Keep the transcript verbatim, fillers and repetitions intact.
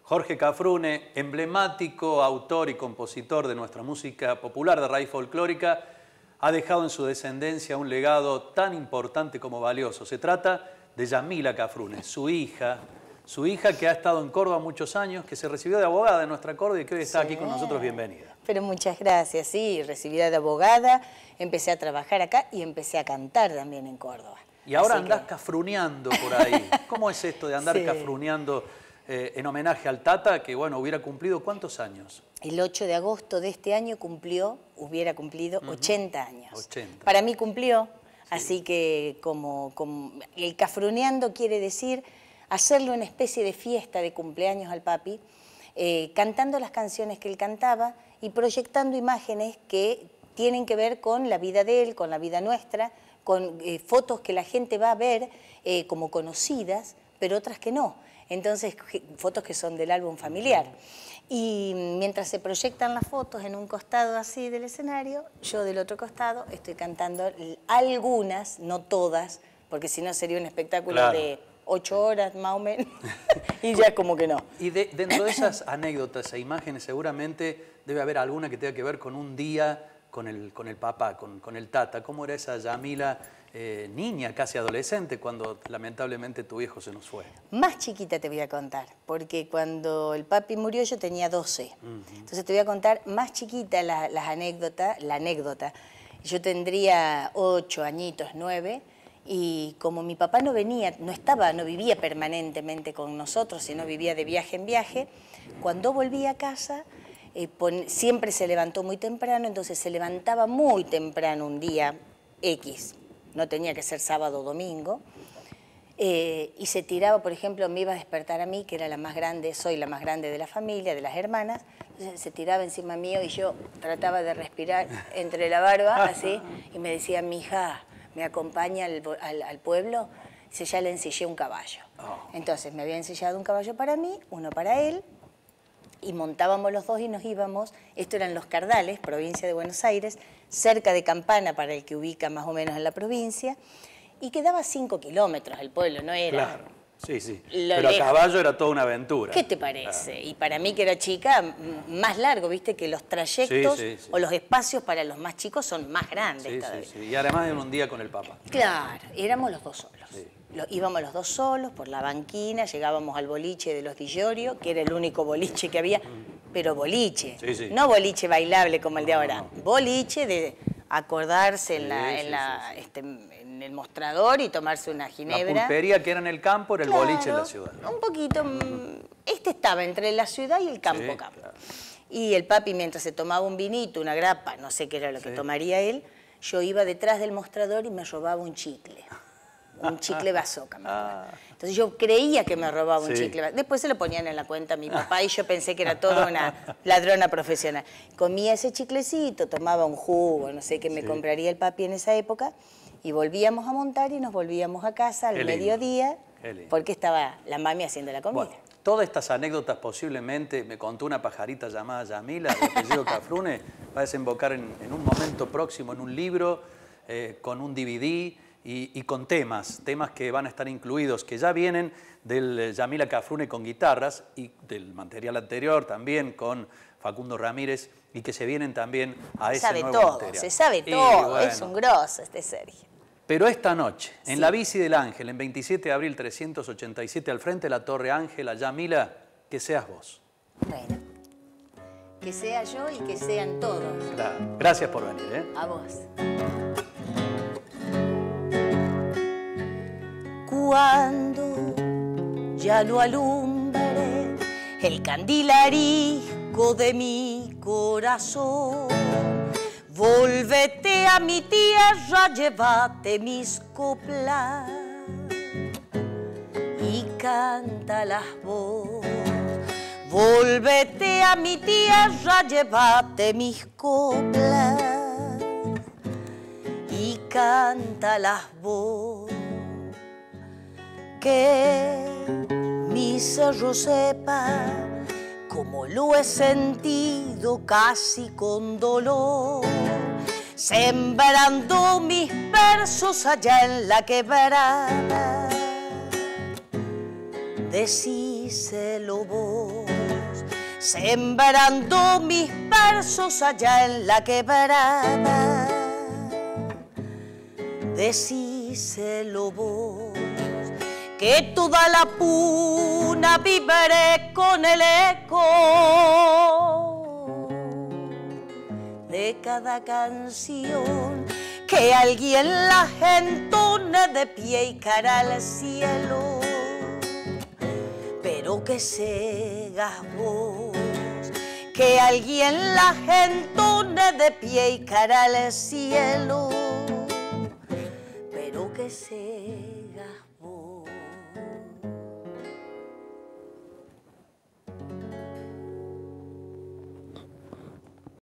Jorge Cafrune, emblemático autor y compositor de nuestra música popular de raíz folclórica, ha dejado en su descendencia un legado tan importante como valioso. Se trata de Yamila Cafrune, su hija, su hija que ha estado en Córdoba muchos años, que se recibió de abogada en nuestra Córdoba y que hoy está sí. aquí con nosotros. Bienvenida. Pero muchas gracias, sí, recibida de abogada, empecé a trabajar acá y empecé a cantar también en Córdoba. Y ahora Así andás que... cafruneando por ahí. ¿Cómo es esto de andar sí. cafruneando eh, en homenaje al Tata, que bueno, hubiera cumplido cuántos años? El ocho de agosto de este año cumplió, hubiera cumplido uh-huh. ochenta años. ochenta. Para mí cumplió, sí. así que como, como el cafruneando quiere decir hacerle una especie de fiesta de cumpleaños al papi, eh, cantando las canciones que él cantaba y proyectando imágenes que tienen que ver con la vida de él, con la vida nuestra, con eh, fotos que la gente va a ver eh, como conocidas, pero otras que no. Entonces, fotos que son del álbum familiar. Y mientras se proyectan las fotos en un costado así del escenario, yo del otro costado estoy cantando algunas, no todas, porque si no sería un espectáculo claro. de ocho horas más o menos, y ya como que no. Y de, dentro de esas anécdotas e imágenes seguramente debe haber alguna que tenga que ver con un día con el, con el papá, con, con el Tata. ¿Cómo era esa Yamila eh, niña, casi adolescente, cuando lamentablemente tu hijo se nos fue? Más chiquita te voy a contar, porque cuando el papi murió yo tenía doce. Uh-huh. Entonces te voy a contar más chiquita la, las anécdotas, la anécdota. Yo tendría ocho añitos, nueve, y como mi papá no venía, no estaba, no vivía permanentemente con nosotros, sino vivía de viaje en viaje, cuando volví a casa, eh, pon, siempre se levantó muy temprano, entonces se levantaba muy temprano un día X, no tenía que ser sábado o domingo, eh, y se tiraba, por ejemplo, me iba a despertar a mí, que era la más grande, soy la más grande de la familia, de las hermanas, entonces se tiraba encima mío y yo trataba de respirar entre la barba, así, y me decía, mi hija, me acompaña al, al, al pueblo, dice, ya le ensillé un caballo. Oh. Entonces me había ensillado un caballo para mí, uno para él, y montábamos los dos y nos íbamos, esto eran Los Cardales, provincia de Buenos Aires, cerca de Campana, para el que ubica más o menos en la provincia, y quedaba cinco kilómetros el pueblo, no era... Claro. Sí, sí, pero a caballo era toda una aventura. ¿Qué te parece? Claro. Y para mí que era chica, más largo, viste que los trayectos sí, sí, sí. o los espacios para los más chicos son más grandes sí, todavía. Sí, sí. Y además en un día con el papá. Claro, éramos los dos solos. Sí. Lo, íbamos los dos solos por la banquina, llegábamos al boliche de los Di Llorio, que era el único boliche que había, pero boliche, sí, sí. no boliche bailable como el de ahora, no, no. boliche de acordarse sí, en, la, en, sí, la, sí, sí. Este, en el mostrador y tomarse una ginebra. La pulpería que era en el campo era el claro, boliche en la ciudad. Un poquito, este estaba entre la ciudad y el campo sí, campo. Claro. Y el papi mientras se tomaba un vinito, una grapa, no sé qué era lo que sí. tomaría él, yo iba detrás del mostrador y me robaba un chicle. Un chicle bazooka. Ah. Entonces yo creía que me robaba un sí. chicle. Después se lo ponían en la cuenta a mi papá y yo pensé que era toda una ladrona profesional. Comía ese chiclecito, tomaba un jugo, no sé qué me sí. compraría el papi en esa época, y volvíamos a montar y nos volvíamos a casa al mediodía, porque estaba la mami haciendo la comida. Bueno, todas estas anécdotas posiblemente, me contó una pajarita llamada Yamila, de apellido Cafrune, va a desembocar en, en un momento próximo en un libro, eh, con un D V D, Y, y con temas, temas que van a estar incluidos, que ya vienen del Yamila Cafrune con guitarras y del material anterior también con Facundo Ramírez y que se vienen también a ese sabe nuevo todo, material. Se sabe y todo, bueno, es un grosso este Sergio. Pero esta noche, en sí. la Bici del Ángel, en veintisiete de abril trescientos ochenta y siete, al frente de la Torre Ángela, Yamila, que seas vos. Bueno, que sea yo y que sean todos. Claro. Gracias por venir, ¿eh? A vos. Cuando ya no alumbre el candil arisco de mi corazón, volvete a mi tierra, llévate mis coplas y cántalas vos. Volvete a mi tierra, llévate mis coplas y cántalas vos. Que mi cerro sepa como lo he sentido casi con dolor, sembrando mis versos allá en la quebrada. Decís Decíselo vos, sembrando mis versos allá en la quebrada. Decíselo vos, que toda la puna vibré con el eco de cada canción, que alguien la entone de pie y cara al cielo. Pero que seas vos, que alguien la entone de pie y cara al cielo. Pero que seas